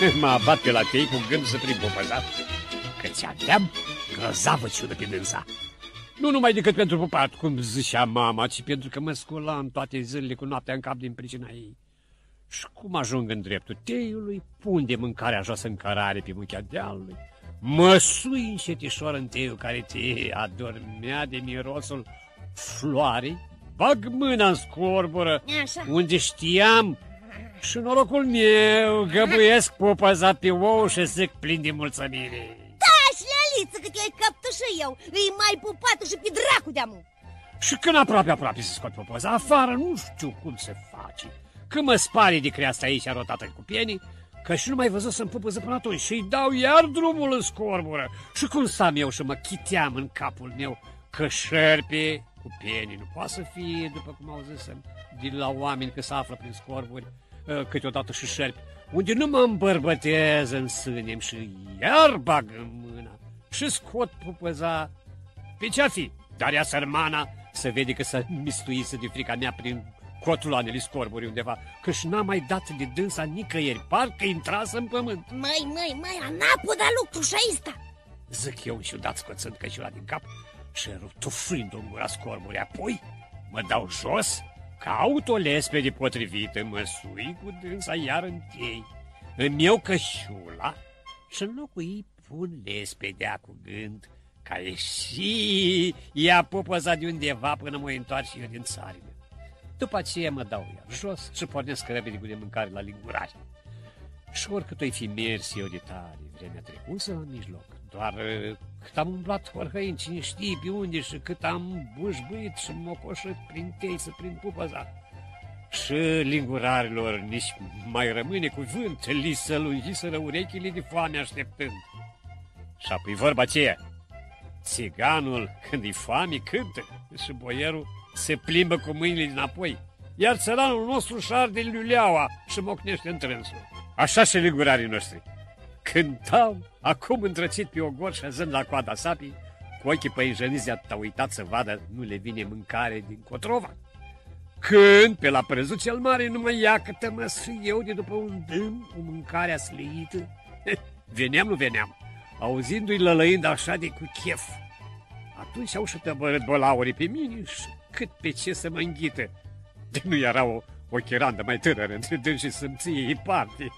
M-a abat pe la tei cu gând să prind popăza, că ți-aveam grozavă ciudă pe dânsa. Nu numai decât pentru pupat, cum zicea mama, ci pentru că mă sculam toate zilele cu noaptea în cap din pricina ei. Și cum ajung în dreptul teiului, pun de mâncarea jos în cărare pe muchea dealului, mă sui încetișor în teiul care te adormea de mirosul floarei, bag mâna în scorbură, unde știam, și norocul meu găbuiesc popăza pe ou și zic plin de mulțumire. Taci, Leliță, că te-ai căptă și eu, îi mai pupată și pe dracu de-amu. Și când aproape să scot popăza afară, nu știu cum se face, că mă spare de creasta aici rotată cu pienii, că și nu mai văzut să-mi pupăză până atunci și-i dau iar drumul în scorbură. Și cum stam eu și mă chiteam în capul meu că șerpe cu pienii nu poate să fie, după cum au zis de la oameni că se află prin scorburi, câteodată și șerpi, unde nu mă îmbărbătez în sânem și iar bag în mâna și scot pupăza pe ce-ar fi, dar ea sărmana să vede că s-a mistuisă de frica mea prin cotloanele scorburi undeva, că-și n-a mai dat de dânsa nicăieri, parcă intrasă în pământ. Măi, anapu da lucru și aista, zic eu înșiudat scoțând căciula din cap și rutufind-o în gura scorburi, apoi mă dau jos, caut o lespede potrivită, mă sui cu dânsa iar în tei, îmi iau căciula și în locul ei pun lespedea cu gând ca și ea popăza de undeva până mă întoarce eu din țarină. După aceea mă dau iar jos și pornesc repede cu de mâncare la lingurare. Și oricât o-i fi mers eu de tare, vremea trecusă la mijloc, doar cât am umblat horhăind, cine știe pe unde și cât am bușbuit și mocoșit prin tei să prind pupăza. Și lingurarilor nici mai rămâne cuvânt, li se lungiseră urechile de foame așteptând. Și apoi vorba aceea, țiganul când e foame cântă și boierul se plimbă cu mâinile dinapoi, iar țăranul nostru șarde luleaua și mocnește întrânsul. Așa și lingurarii noștri cântau, acum întrăcit pe ogor și azând la coada sapii, cu ochii păinjăniți de atâta uitat să vadă nu le vine mâncare din cotrova. Când, pe la prăzul cel mare, numai ia câtă mă și eu de după un dâm cu mâncarea sleită. Nu veneam, auzindu-i lălăind așa de cu chef. Atunci au și tăbărât bolaurii pe mine și cât pe ce să mă înghită. De nu era o chirandă mai tânără între dâns și sâmție parte.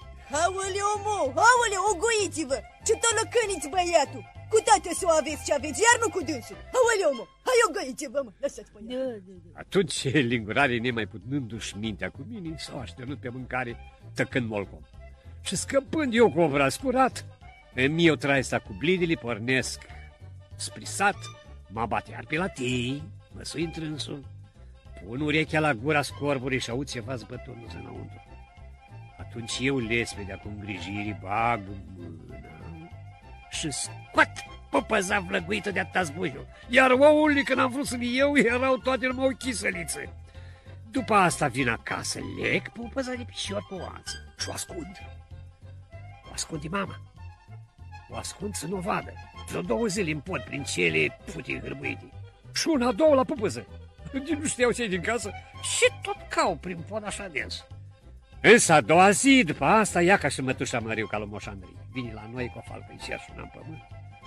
Aoleu, ogoiți-vă! Ce tălăcăniți băiatul! Cu toate să o aveți ce aveți, iar nu cu dânsul! Aoleu, hai ogoiți-vă, mă! Lăsați-mă! Atunci lingurarii, nemai putându-și mintea cu mine, s-au așternut pe mâncare, tăcând molcom. Și scăpând eu cu obraz curat, îmi iau traisa cu blidele, pornesc spre sat, mă bate iar pe la tei, mă sui întrânsul, pun urechea la gura scorburii și aud ceva zbătându-se înăuntru. Atunci eu lespedea cu îngrijiri bag mâna și scot popăza vlăguită de atâta zbuiul, iar ouăle, când am vrut să le iau, erau toate numai o chisăliță. După asta vin acasă, leg popăza de picior pe oață și o ascund. O ascund de mama. O ascund să nu o vadă. Vreo 2 zile îmi pot prin cele pute hârbuite. Și una, 2 la popăză. Nu știau cei din casă și tot cau prin pod așa dens. Însă a doua zi, după asta, ia ca și mătușa Măriu ca lui Moș Andrei. Vine la noi cu o falcă în cer și una în pământ.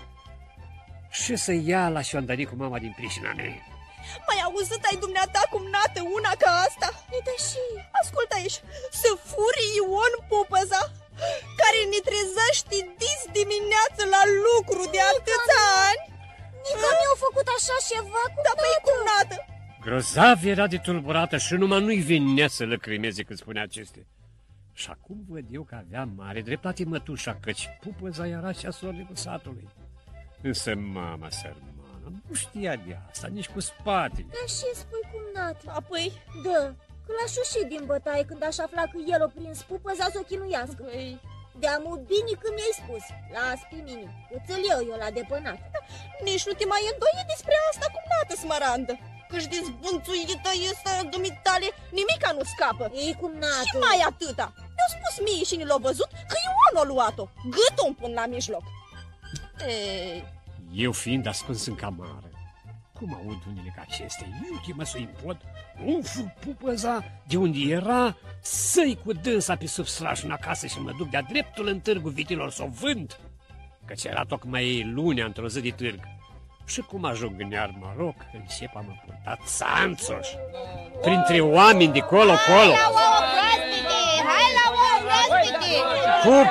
Și să ia la șondării cu mama din pricina mea. Mai auzit ai dumneata cum nată una ca asta? Da și... Ascultă aici, să furi Ion popăza, care ne trezește dis dimineață la lucru de atâția ani. Nica mi-au făcut așa ceva cu da, păi cum nată? Grozav era de tulburată și numai nu-i venea să lăcrimeze când spunea acestea. Și acum văd eu că avea mare dreptate mătușa, căci pupăza era cea sornică satului. Însă mama sărmană nu știa de asta, nici cu spatele. Dar ce spui cum nată? Apoi? Da, că l-a șușit din bătaie când aș afla că el o prins pupăza să o chinuiască. Păi... De-amu bine că mi-ai spus, las pe mine, îți-l iau eu la depănat. Nici nu te mai îndoi despre asta cum nată, Smarandă. Că-și dezbunțuită este dumitale, nimica nu scapă. Ei cum nată? Și mai atâta. Mi-au spus mie și ni l-au văzut că Ion a luat-o. Gâtul îmi pun la mijloc. Eu fiind ascuns în camară, cum aud unele ca acestea, iuchi măsui în pod, umflu pupăza de unde era, să-i cu dânsa pe sub strașul acasă și mă duc de-a dreptul în târgul vitilor să o vând, căci era tocmai lunea într-o zi de târg. Și cum ajung în iar Maroc, încep a mă purta țanțoș, printre oameni de colo-colo. Hai la ouă proaspete! Pup!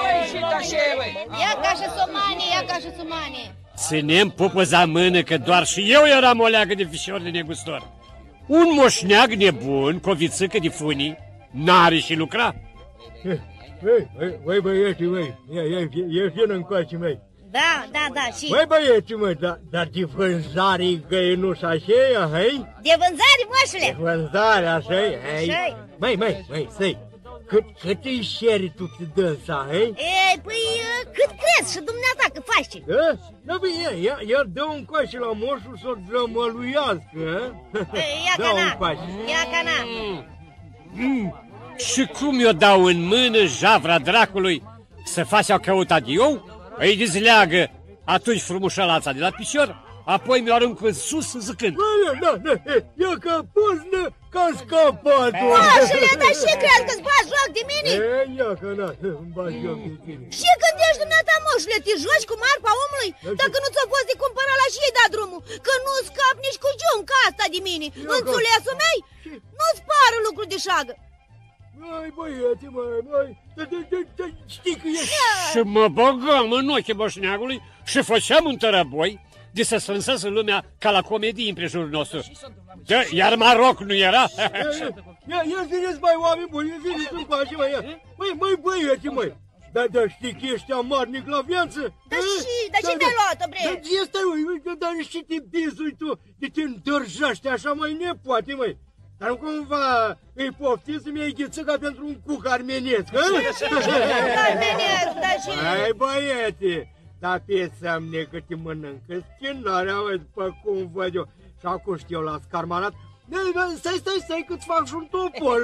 Ia ca și sumane! Ținem pupăza în mână, că doar și eu eram o leagă de fișor de negustor. Un moșneag nebun, cu o vițâcă de funii, n-are și lucra. Băi, băieții, măi, ia vină încoace, măi. Da, și... Băi, băieții, măi, dar de vânzare găinuș așa-i, hei? De vânzare, moșule! De vânzare, așa-i, hei? Așa-i. Măi, stai, cât îi șeri tu pe dânsa, hei? Ei, păi, cât crezi și dumneata că faci? Da, băi, ia dă un coace la moșul să o drămăluiască, Ia ca na! Și cum eu dau în mână javra dracului să faci-o căutat eu, îi dezleagă atunci frumușălața de la picior, apoi mi-o arunc în sus zicând: Da, ia că poznă că a scăpat. Moșule, dar și crezi că-ți bagi joc de mine? Ia că îmi bagi joc de tine. Și gândești dumneata, moșule, te joci cu marfa omului? Dacă nu ți-a fost de cumpărat la și ei da drumul, că nu scap nici cu giunca asta de mine. Înțulesul mei, nu-ți pară lucru de șagă. Măi, băieți, măi, știi că ești... Și mă băgam în ochii moșneagului și făceam un tărăboi de să sfânsesc lumea ca la comedii împrejurul nostru. Iar Maroc nu era? Ia zineți, băi, oameni buni, ia zineți încoace, măi, măi, băieți, măi. Dar știi că ești amarnic la viață? Dar și te-ai luat-o, bre? Dar și te bizui tu, de te îndărjești așa, mai nepoate, măi. Dar cumva îi poftiți să-mi iei ghițăca pentru un cuc armenesc, hă? Armenesc, dar și... Hai, băiete, dar pe semne că te mănâncă schinarea, măi, după cum văd eu. Și acum știu la scarmanat. Stai că-ți fac și un topor.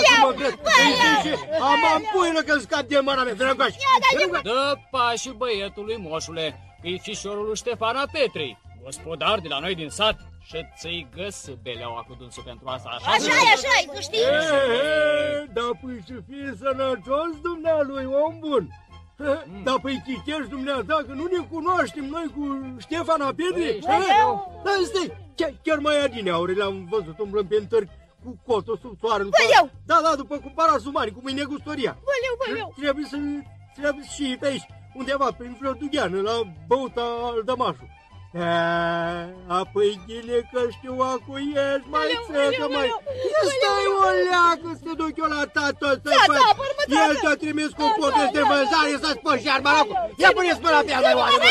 Am puiulă că-mi scap de mâna mea, drăgoși. Dă pașii băietului, moșule, că-i fișorul lui Ștefana Petrei, gospodar de la noi din sat. Și ți-i găsă beleaua cu dânsul pentru asta, așa? Așa-i, tu știi? Da, păi să fie sănătos dumnealui, om bun. Da, păi chitești dumneata, că nu ne cunoaștem noi cu Ștefana Petre. Da, stai, chiar mai adineauri l-am văzut umblând pe întârg cu cotul sub soară. Da, după cumpărat sumari, cum e negustoria. Trebuie să și pe aici, undeva, prin Flădugheană, la băuta al Dămașul. Apoi ghine că știu acu ești, mai țăcă, mai... Stai o leacă să te duc eu la tată să-i fac. El te-a trimis cu potul de vânzare să spăși iar Marocul. Ia pune-ți mâna pe ea, mai oare,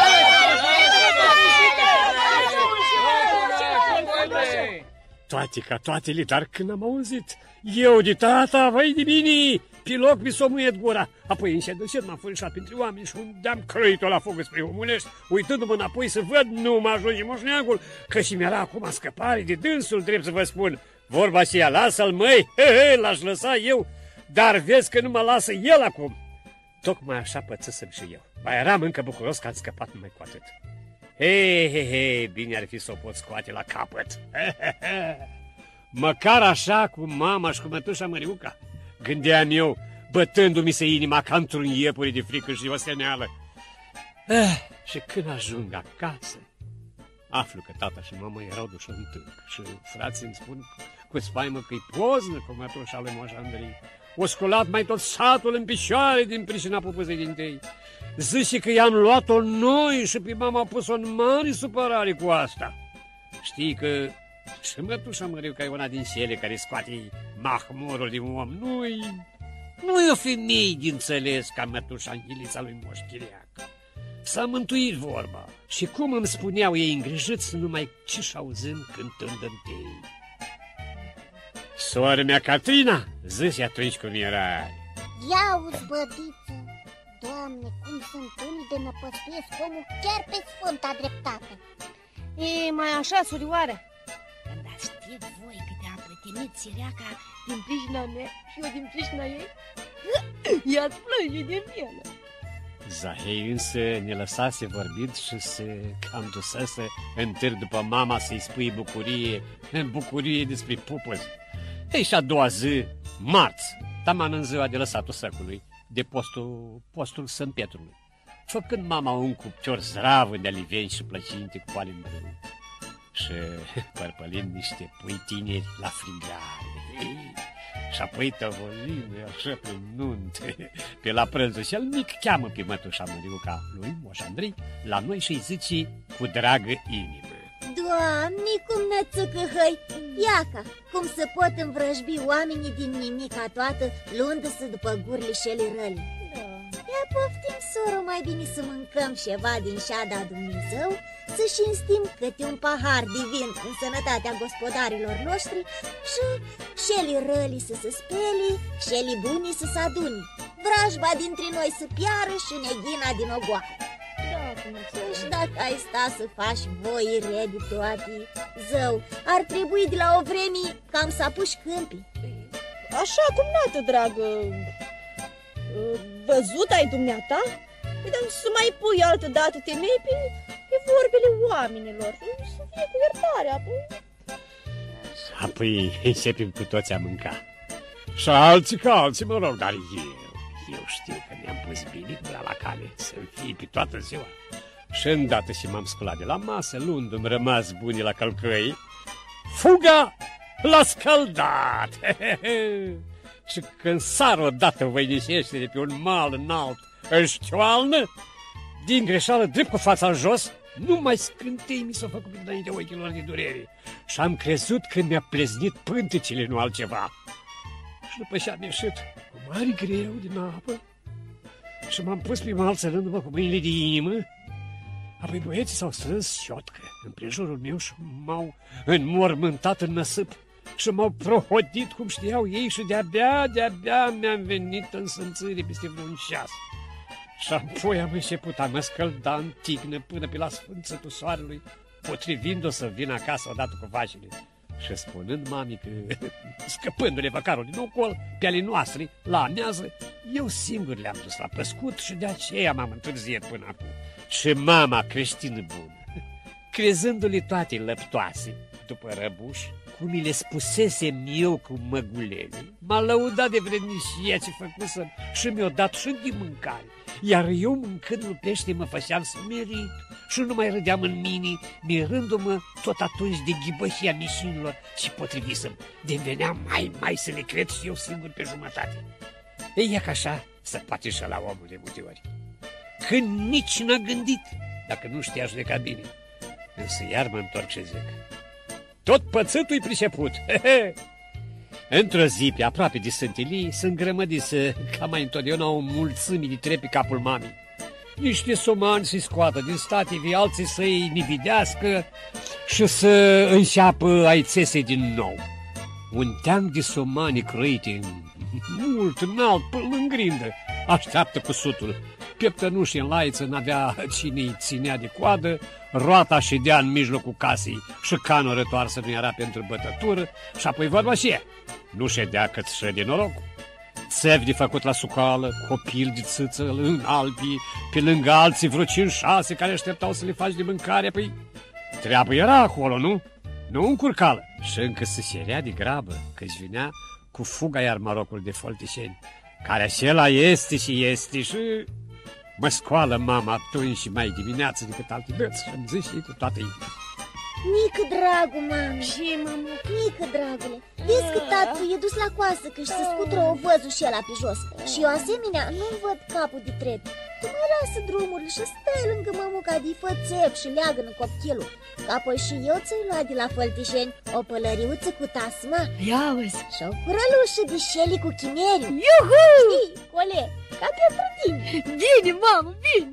Toate, dar când am auzit eu de tata, vai de mine, pe loc mi s-o muiet gura. Apoi încet m-am furișat printre oameni și unde-am crăit-o la foc spre omulești, uitându-mă înapoi să văd, nu mă ajunge moșneagul, că și mi-era acum scăpare de dânsul, drept să vă spun. Vorba aceea, lasă-l, măi, l-aș lăsa eu, dar vezi că nu mă lasă el acum. Tocmai așa pățăsem și eu. Ba eram încă bucuros că am scăpat numai cu atât. Hei, bine ar fi să o pot scoate la capăt. Măcar așa cu mama și cu mătușa Măriuca, gândeam eu, bătându-mi se inima ca într-un iepure de frică și osteneală. Și când ajung acasă, aflu că tata și mama erau duși în târg și frații îmi spun cu spaimă că-i poznă cu mătușa lui Moș Andrei. O sculat mai tot satul în picioare din pricina pupăzei din tei. Zice că i-am luat-o noi și pe mama a pus-o în mare supărare cu asta. Știi că și mătușa Măriuca e una din cele care scoate mahmurul din om. Nu-i o femeie de înțeles ca mătușa Anghilița lui Moș Chiriac. S-a mântuit vorba și cum îmi spuneau ei îngrijiți numai ce-și auzim cântând în tei. Sora mea Catrina, zice atunci cum erai. Ia-uzi, bădiță, Doamne, cum sunt unii de năpăstuiesc omul chiar pe sfânta dreptate. E, mai așa, surioară? Dar știți voi cât de-a pătimit Sireaca din pricina mea și eu din pricina ei? Ea-ți plânge de milă. Zahei însă ne lăsase vorbind și se cam dusese în târg după mama să-i spui bucurie despre pupăzi. Ei, și a doua zi, marți, taman în ziua de lăsatul săcului, de postul Sfânt Pietrului, făcând mama un cupcior zdravă de aliveni și plăcinte cu poale în brâu și părpălind niște pui tineri la frigare. Și apoi tăvolim așa pe nunte, pe la prânzul cel mic, cheamă pe mătușa Măriuca lui Moș Andrei la noi și-i zice cu dragă inimă: Doamne, cum nățucă hăi, iaca, cum se pot învrăjbi oamenii din nimica toată, luându-se după gurile șele răli. Ia poftim, soro, mai bine să mâncăm ceva din șada Dumnezeu, să cinstim câte un pahar divin în sănătatea gospodarilor noștri și șelii răli să se speli, șelii bunii să se aduni, vrajba dintre noi să piară și neghina din ogoară. Și dacă ai sta să faci voire de toate, zău, ar trebui de la o vreme cam să apuci câmpii. Așa cum nată, dragă. Văzut ai dumneata? Dar să mai pui altă dată temei pe vorbele oamenilor, să fie cu iertare apoi. Apoi începem cu toți a mânca. Și alții ca alții, mă rog, dar eu știu că mi-am pus bine gura la cale să-mi fie pe toată ziua. Și îndată și m-am sculat de la masă, luându-mi rămas buni la călcăi, fuga l-a scăldat. Și când sar odată voinicește de pe un mal înalt în știoalnă, din greșeală drept cu fața în jos, numai scântei mi s-au făcut înainte ochilor de durere și am crezut că mi-a pleznit pântecele, nu altceva. Și după ce am ieșit cu mare greu din apă și m-am pus pe mal țărându-mă cu mâinile de inimă, apoi băieții s-au strâns șiotcă în prejurul meu și m-au înmormântat în năsâp și m-au prohodit cum știau ei și de-abia mi-am venit în sânțire peste vreun ceas. Și apoi am început a mă scălda în tignă până pe la sfânțătul soarelui, potrivind-o să vin acasă odată cu vașile și spunând mamii că, scăpându-le văcarul din ocol pe ale noastre, la amiază, eu singur le-am dus la păscut și de aceea m-am întârziet până acum. Și mama creștină bună, crezându-le toate lăptoase, după răbuși, cum mi le spusesem eu cu măgulele, m-a lăudat de vrednicia ce făcusem și mi-a dat și de mâncare. Iar eu, mâncând lupește, mă făceam smerit și nu mai râdeam în mine, mirându-mă tot atunci de ghibășia mișinilor și potrivisem, deveneam mai să le cred și eu singur pe jumătate. Ei, e că așa se poate și la omul de multe ori. Când nici n-a gândit, dacă nu știa judeca bine. Însă iar mă întorc și zic: tot pățâtul-i priceput. Într-o zi, pe aproape de Sântilii, se îngrămădise ca mai întotdeauna o mulțime de trepi capul mamei. Niște somani se scoată din stative, alții să-i nividească și să înșeapă ai țesei din nou. Un teanc de somani crăite mult înalt, până în grindă, așteaptă cusutul. Pieptănușii în laiță n-avea cine-i ținea de coadă, roata ședea în mijlocul casei și canul rătoarsă nu era pentru bătătură și apoi vorba și ea. Nu ședea cât șede norocul. Țevi de făcut la sucală, copil de țâță în Alpii, pe lângă alții vreo 5-6 care așteptau să le faci de mâncare, păi treabă era acolo, nu? Nu încurcală. Și încă se șerea de grabă, că-și vinea cu fuga iar marocul de foltișeni, care acela este și mă scoală mama atunci și mai dimineață decât alte băți și îmi zice cu toată inima: Nică, dragul, mami. Ce, mamă? Nică, dragule, vezi că tatu e dus la coasă că și se scutură o văzul și ăla pe jos. Și eu asemenea nu-mi văd capul de trepi. Tu mai lasă drumurile și stai lângă mămuca de fă țep și leagă-nă copchilul. Că apoi și eu ți-ai luat de la Făltișeni o pălăriuță cu tasma. Ia uzi. Și o curălușă de șeli cu chimeriu. Iuhu! Știi, Cole, ca pentru tine. Bine, mamă, bine.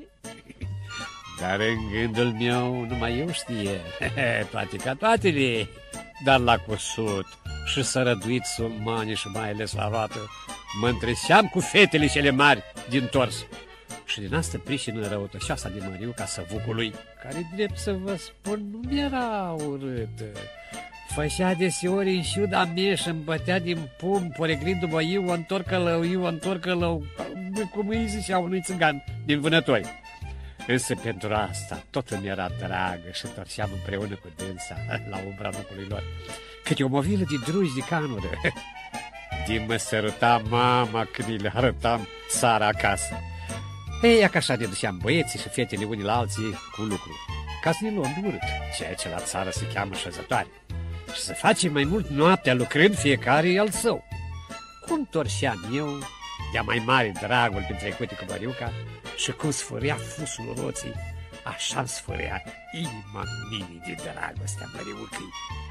Dar în gândul meu numai eu știe, toate ca toatele, dar la cusut și sărăduit somani și mai ales la roată, mă întreceam cu fetele cele mari din tors. Și din asta pricină răutășoasa de Măriuca Săvucului, care, drept să vă spun, nu era urâtă. fășea deseori în șuda mea și îmi bătea din pumn, poreglindu-mă, eu o întorc călău, cum îi zicea unui țigan din Vânători. Însă pentru asta tot îmi era dragă și torceam împreună cu dânsa la umbra locului lor. Câte o movilă de drugi de canură. Din mă săruta mama când îi le arătam țara acasă. Ei, că așa ne duceam băieții și fetele unii la alții cu lucru, ca să ne luăm de urât, ceea ce la țară se cheamă șezătoare, și să facem mai mult noaptea lucrând fiecare al său. Cum torșeam eu de-a mai mare dragul pe trecute cu Băriuca și cum sfârâia fusul roții, așa-mi sfârâia inima mini de dragostea Băriucăi.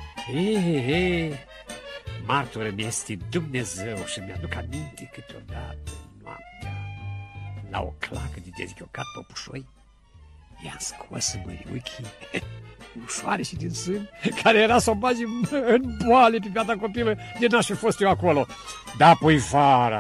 Martoră mi-este Dumnezeu și mi-aduc aminte câteodată noaptea, la o clacă de dezghiocat păpușoi, i-am scos Băriuchii ușoare și din sân, care era să o bagi în boale pe piata copilă, de n-aș fi fost eu acolo. Da, pui vara,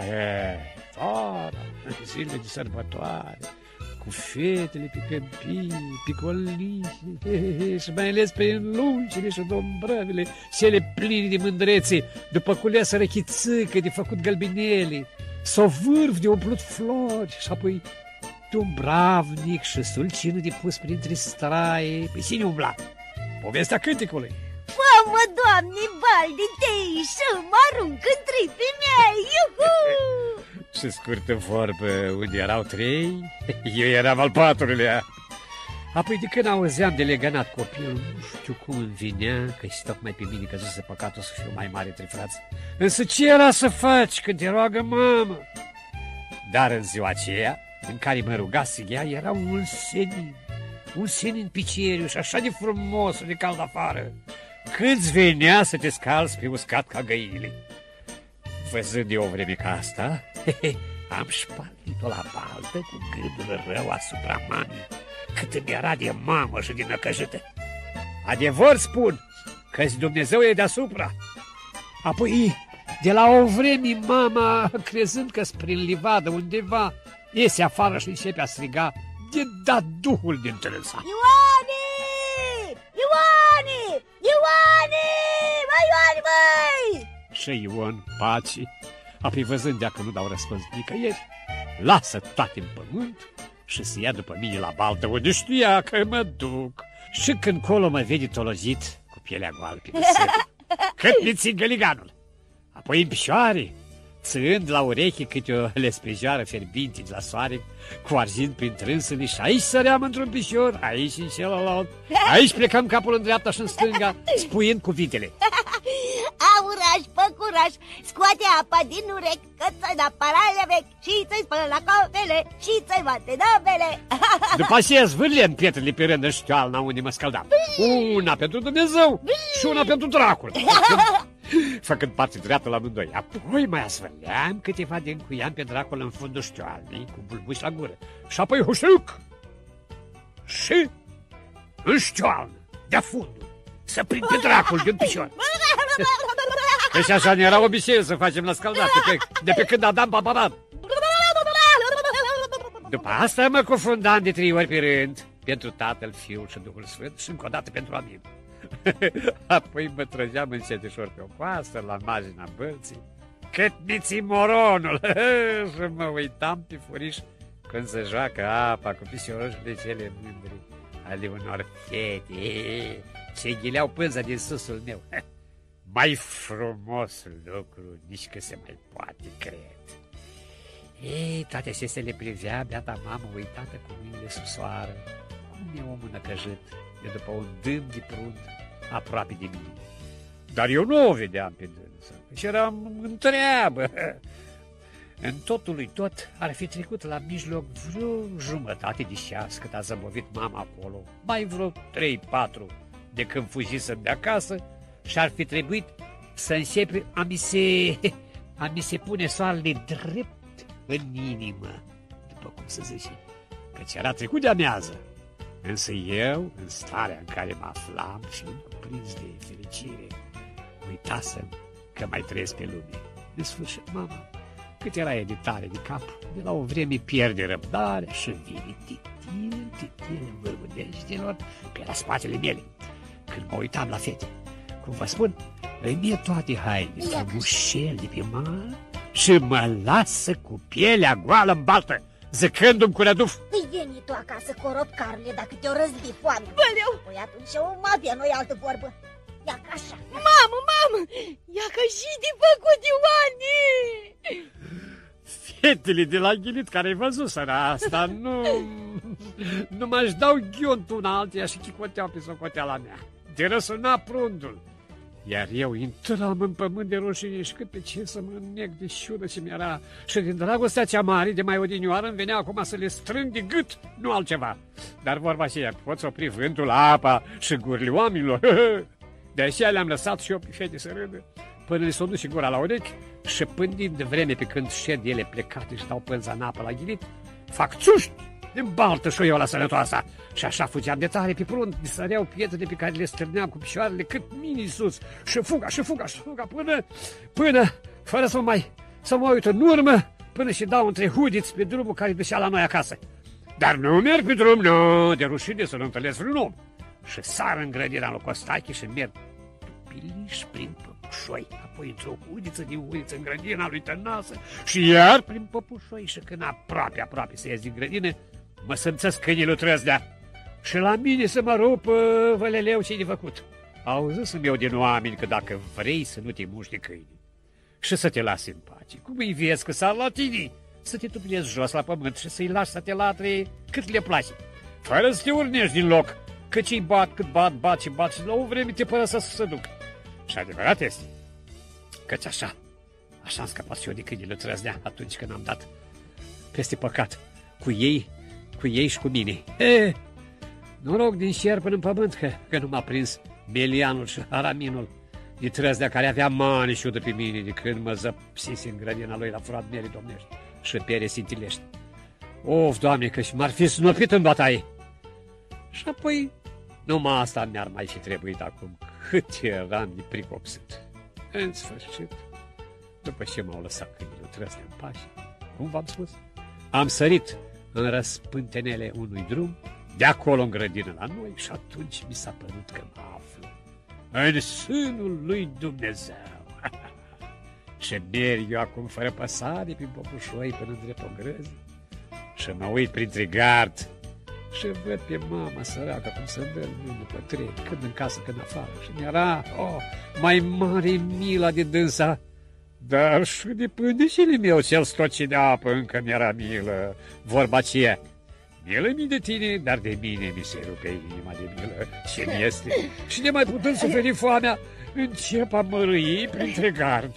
zilele de sărbătoare, cu fetele pe câmpii, pe coliși, și mai ales pe lungile și dombrăvile, cele pline de mândrețe, după culeasă răchițâcă de făcut gălbinele, s-o vârf de umplut flori, și apoi dumbravnic și sulcină de pus printre straie, pe cine umbla? Povestea cântecului. Mamă, Doamne, balditei, și mă arunc în tripii mei, iuhu! Și scurtă vorbă, unde erau 3, eu eram al 4-lea. Apoi de când auzeam de legănat copilul, nu știu cum îmi vinea, că-și tocmai pe mine căzuse păcatul să fiu mai mare între frați. Însă ce era să faci când te roagă mamă? Dar în ziua aceea, în care mă rugase ea, era un senin piceriu și așa de frumos, de cald afară, cât-ți venea să te scalzi pe uscat ca găinile. Văzând eu o vreme ca asta, am șparlit-o la baltă cu gândul rău asupra mamei, cât îmi era de mamă și de năcăjită. Adevăr spun, că-ți Dumnezeu e deasupra. Apoi, de la o vreme, mama, crezând că-s prin livadă undeva, iese afară și începe a striga de dat duhul din trânsa. Ioane! Ioane! Ioane! Mai Ioane, măi! Și Ion, pace, apoi văzând că nu dau răspuns nicăieri, lasă toate în pământ și se ia după mine la baltă, unde știa că mă duc. Și când colo mă vede tologit cu pielea goală pe desete, cât mi țin găliganul. Apoi în picioare, țând la ureche câte o lespejoară fierbinte de la soare, cu argint prin trânsele, și aici săream într-un picior, aici în celălalt, aici plecam capul în dreapta și în stânga, spuind cuvintele. Auraj, fă curaj, scoate apa din urechi, că ți-ai dat parale vechi și ți-ai spălă la cofele și ți-ai bate dobele. După aceea zvârleam pietrele pe rând în ștoalna unde mă scăldam. Una pentru Dumnezeu și una pentru dracul, făcând parte dreaptă la amândoi. Apoi mai asvârleam câteva de încuiam pe dracul în fundul ștoalnei, cu bulbuși la gură. Și apoi hușuc și în ștoalnă, de-a fundul, să prind pe dracul de un picior. Deci așa ne era obiceiul să facem la scăldate, de pe când Adam paparat. După asta mă cufundam de 3 ori pe rând, pentru Tatăl, Fiul și Duhul Sfânt și încă o dată pentru Amin. Apoi mă trăgeam încetișor pe o coastă, la marginea bărții, cât mi-ți moronul, și mă uitam pe furiș când se joacă apa cu pisioroșele cele mândri ale unor fete ce ghileau pânza din susul meu. Mai frumos lucru, nici că se mai poate cred. Ei, toate acestea le privea beata mamă uitată cu mâinile sub soară, cum e omul năcăjit de după un dâm de prund aproape de mine. Dar eu nu o vedeam pe dânsă și eram în treabă. În totul lui tot ar fi trecut la mijloc vreo jumătate de ceas cât a zăbovit mama acolo, mai vreo 3-4 de când fujisem de acasă, și ar fi trebuit să începe a mi se pune soarele drept în inimă, după cum se zice, căci era trecut de amiază. Însă eu, în starea în care mă aflam și cuprins de fericire, uitasem că mai trăiesc pe lume. În sfârșit, mama, cât era de tare de cap, de la o vreme pierde răbdarea și vine titil în vârful degetelor pe la spatele mele. Când mă uitam la fete, cum vă spun, îi mie toate hainele, mușel de pe mal și mă lasă cu pielea goală în baltă, zicându-mi cu răduf. Păi veni tu acasă, corop, Carle, dacă te-o răzbi foame. Băleu! Păi atunci o mai avea noi altă vorbă. Ia ca așa. Mamă! Ia că și de făcut, Ioane! Fetele de la Ghilit care ai văzut săra asta, nu m-aș dau ghiontul una alteia și chicoteau pe socoteala mea. De răsuna prundul. Iar eu intram în pământ de rușine și cât pe ce să mă înnec de șură ce mi-era. Și din dragostea cea mare de mai odinioară îmi venea acum să le strâng de gât, nu altceva. Dar vorba aceea, poți opri vântul, apa și gurile oamenilor. De aceea le-am lăsat și eu pe fete să râdă, până le s-o dus și gura la urechi și pândind de vreme pe când șed ele plecate și dau pânza în apă la Ghilit, fac țuști din baltă și eu la sănătoasa. Și așa fugeam de tare pe prund, disăreau pietrele pe care le stârneam cu picioarele cât mini sus și fuga până fără să mă uit în urmă, până și dau între hudiți pe drumul care ducea la noi acasă. Dar nu merg pe drum, nu, de rușine să nu întâlnesc vreun om. Și sar în grădina lui Costache și merg piliș prin păpușoi, apoi într-o udiță din udiță în grădina lui Tănasă și iar prin păpușoi și când aproape să ies din grădină, mă sămțesc câinii lui Trăzdea și la mine să mă rupă văleleu ce-i de făcut. Auzisem eu din oameni că dacă vrei să nu te muști câinii și să te lasi în pace, cum îi vezi că s-ar la tine, să te tuplezi jos la pământ și să-i lași să te latre cât le place, fără să te urnești din loc, căci îi bat cât bat și la o vreme te părăsesc să se duc. Și adevărat este, căci așa am scăpat și eu de câinii lui Trăzdea atunci când am dat peste păcat cu ei și cu mine. Noroc din cer până în pământ că nu m-a prins Melianul și Araminul de Trăzdea, care avea mani și udă pe mine de când mă zăpsise în grădina lui la furat mere domnești și pere sintilești. Of, Doamne, că și m-ar fi snopit în bătaie. Și apoi numai asta mi-ar mai fi trebuit acum, cât eram de pricopsit. În sfârșit, după ce m-au lăsat câinii lui Trăzdea în pace, cum v-am spus, am sărit în răspântenele unui drum, de acolo în grădină la noi, și atunci mi s-a părut că mă aflu în sânul lui Dumnezeu. Și merg eu acum fără păsare prin păpușoi până în o grăză și mă uit printre gard și văd pe mama săracă cum se dă în după trei, când în casă, când afară. Și mi-era mai mare mila de dânsa, dar și de pândecele meu cel stocit de apă încă mi-era milă. Vorba aceea, milă-mi de tine, dar de mine mi se rupe inima de milă ce-mi este. Și nemai putând suferi foamea, încep a mărâi printre gard.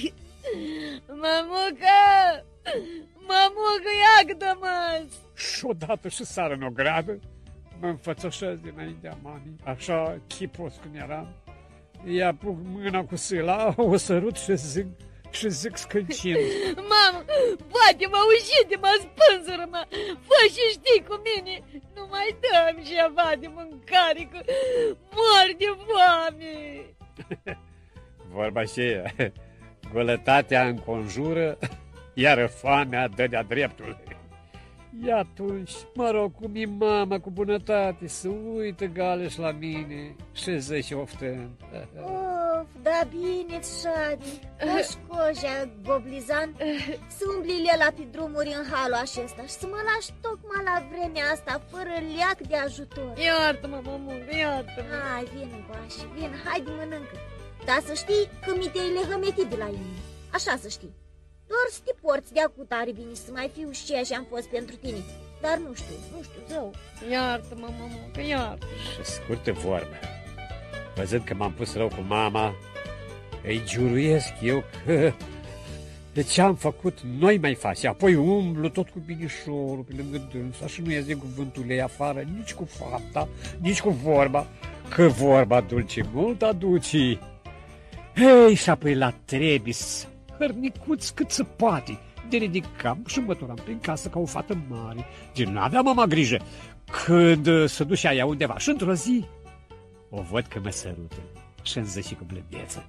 Mamucă, iagdă-mă! Și odată și sară în o gradă, mă înfățășesc dinaintea mamei, așa chipos cum eram, îi apuc mâna cu sâla, o sărut și zic scâncind. Mamă, poate mă ușite, mă spânzură, mă, fă și știi cu mine, nu mai dăm ceva de mâncare, că mor de foame. Vorba aceea, golătatea înconjură, iar foamea dă de-a dreptul. E atunci, mă rog, cum e mama cu bunătate, să uită Galeș la mine și zice oftând. Of, da bine-ți, Șadi, Coșcoja, Goblizan, să umbli la pe drumuri în halul acesta și să mă lași tocmai la vremea asta, fără leac de ajutor. Iartă-mă, mamucă, iartă-mă. Hai, vin încoace, vin, haide mănâncă. Dar să știi că mi te-ai lehămetit de la inimă, așa să știi. Doar să te porți de-a cu tare bine, să mai fiu și ceea ce am fost pentru tine. Dar nu știu, zău. Iartă-mă, mamucă, iartă. Și scurtă vorbă, văzând că m-am pus rău cu mama, îi juruiesc eu că de ce am făcut noi mai face. Apoi umblu tot cu binișorul pe lângă dânsa și nu ies din cuvântul ei afară, nici cu fapta, nici cu vorba, că vorba dulce mult aduce. Ei, și apoi la trebis, hărnicuț cât se poate, de ridicam și îmbăturam prin casă ca o fată mare, gen n-avea mama grijă. Când se ducea ea undeva și într-o zi, o văd că mă sărută și-mi zice cu blândeță.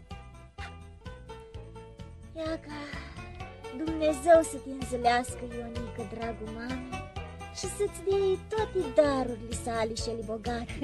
Iaca, Dumnezeu să te înzălească, Ionică, dragul mami, și să-ți dea toate darurile sale și ale bogate.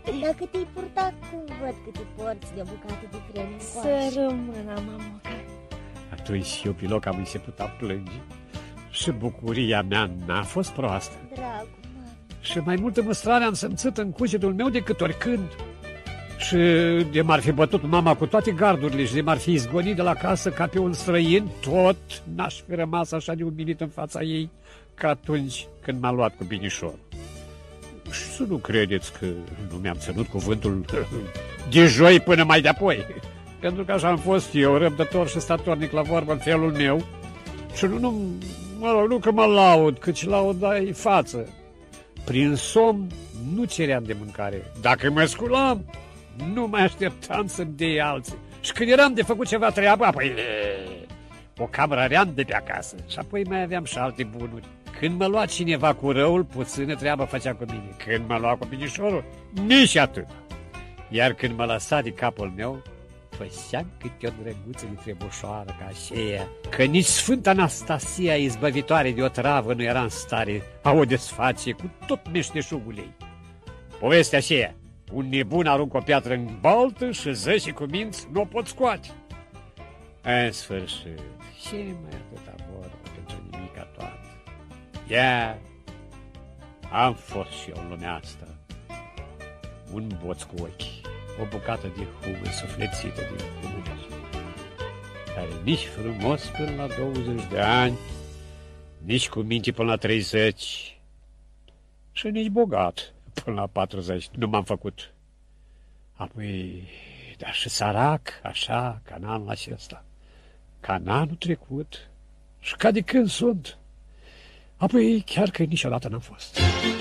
Dacă te-ai purta, cum văd câte porți de o bucată de creme în coașă? Să rămână, mamoca. Atunci eu, Piloca, mi se putea plânge. Și bucuria mea n-a fost proastă. Dragul, mami. Și mai multă măstrare am simțit în cugetul meu decât oricând. Și de m-ar fi bătut mama cu toate gardurile și de m-ar fi izgonit de la casă ca pe un străin, tot n-aș fi rămas așa de umilit în fața ei ca atunci când m-a luat cu binișor. Și să nu credeți că nu mi-am ținut cuvântul de joi până mai de-apoi, pentru că așa am fost eu, răbdător și statornic la vorbă în felul meu. Și nu că mă laud, cât și laudai față. Prin somn nu ceream de mâncare. Dacă mă sculam, nu mai așteptam să-mi dea alții. Și când eram de făcut ceva treabă, apoi o camărăream de pe acasă. Și apoi mai aveam și alte bunuri. Când mă lua cineva cu răul, puțină treabă făcea cu mine. Când mă lua cu binișorul, nici atât. Iar când mă lăsa de capul meu, făceam câte o drăguță de trebușoară ca aceea, că nici Sfânta Anastasia, izbăvitoare de o travă, nu era în stare a o desface cu tot meșteșugul ei. Povestea aceea: un nebun aruncă o piatră în baltă și zăși cu minți nu o pot scoate. În sfârșit, ce mai atâta vorbă pentru nimica toată? Ia, am fost și eu în lumea asta. Un boț cu ochi, o bucată de humă suflețită din humor, care nici frumos până la 20 de ani, nici cu minte până la 30 și nici bogat până la 40 nu m-am făcut. Apoi, dar și sărac, așa, ca în anul acesta, ca în anul trecut și ca de când sunt. Apoi chiar că niciodată n-am fost.